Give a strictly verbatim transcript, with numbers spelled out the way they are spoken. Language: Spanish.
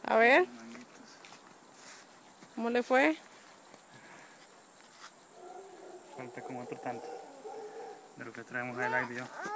A ver, manguitos. ¿cómo le fue? Falta como otro tanto de lo que traemos adelante yo.